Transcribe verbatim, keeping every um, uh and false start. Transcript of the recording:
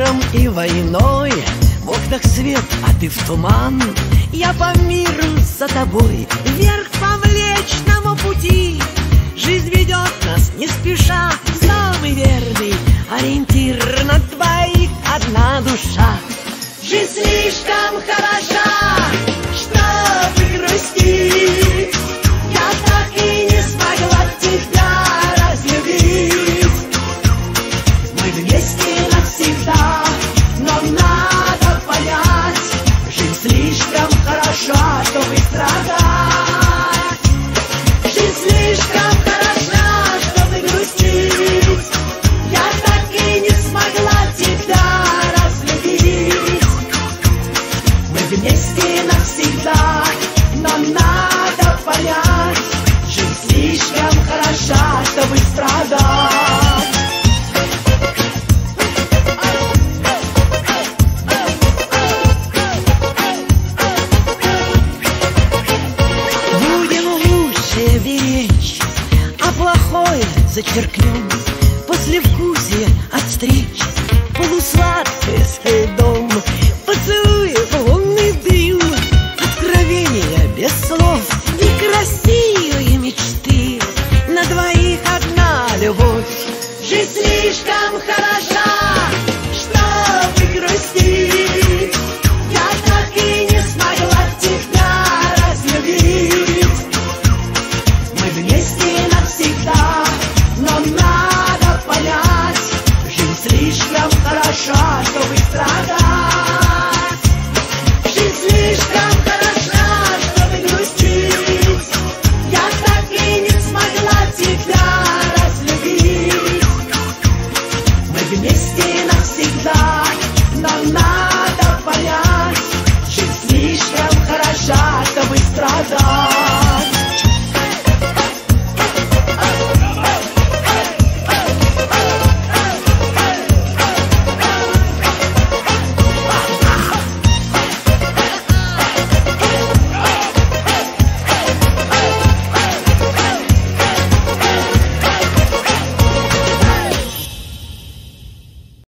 миром и войной. В окнах свет, а ты в туман. Я по миру за тобой, вверх по Млечному пути. Жизнь ведет нас не спеша, самый верный ориентир на двоих одна душа. Жизнь слишком хороша, чтобы грустить. Я так и не смогла тебя разлюбить. Мы вместе навсегда, но надо понять, жизнь слишком хороша, чтобы страдать. Жизнь слишком хороша, чтобы грустить. Я так и не смогла тебя разлюбить. Мы вместе навсегда, но надо понять, жизнь слишком хороша, чтобы страдать. Плохое зачеркнем, послевкусие от встреч, полусладкое с льдом, поцелуи в лунный дым, откровения без слов и красивые мечты. На двоих одна любовь. Жизнь слишком хороша, чтобы грустить. Я так и не смогла тебя разлюбить. Мы вместе навсегда, но надо понять, жизнь слишком хороша, чтобы страдать.